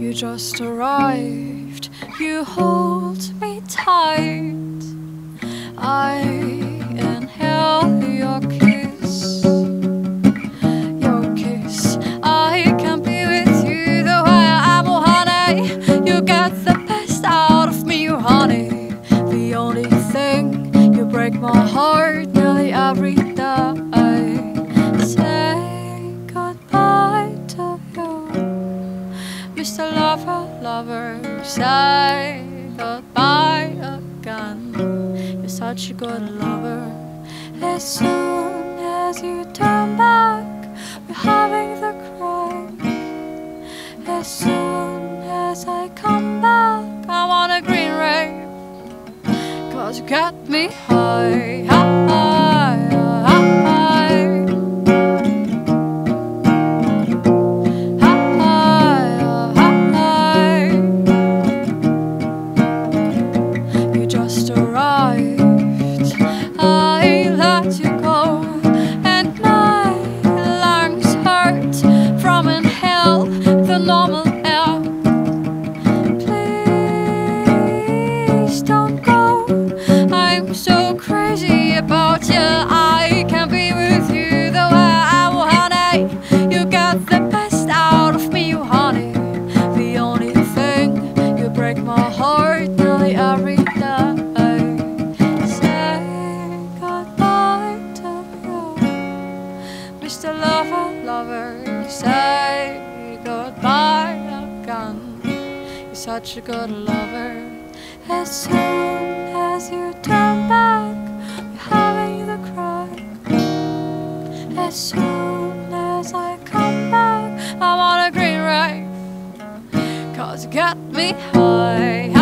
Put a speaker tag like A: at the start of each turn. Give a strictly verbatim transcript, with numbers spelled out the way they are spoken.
A: You just arrived, you hold me tight. I inhale your kiss, your kiss. I can't be with you the way I am, oh honey. You get the best out of me, oh honey. The only thing, you break my heart nearly every day. Say goodbye to you, Mister Lover, lover, say goodbye again. You're such a good lover. As soon as you turn back, we're having the crack. As soon as I come back, I'm on a green rave. Cause you got me high, high, high, high. About you, I can't be with you the way I am, honey. You got the best out of me, oh honey. The only thing, you break my heart nearly every day. Say goodbye to you, Mister Lover, lover, say goodbye again. You're such a good lover. As soon as you turn back, having the crack. As soon as I come back, I'm on a green rave. Cause you got me high.